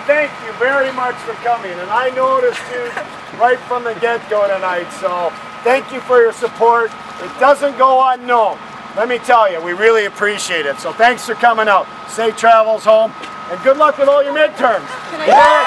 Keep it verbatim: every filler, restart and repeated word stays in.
thank you very much for coming. And I noticed you right from the get-go tonight, so thank you for your support. It doesn't go unknown. Let me tell you, we really appreciate it. So thanks for coming out. Safe travels home, and good luck with all your midterms.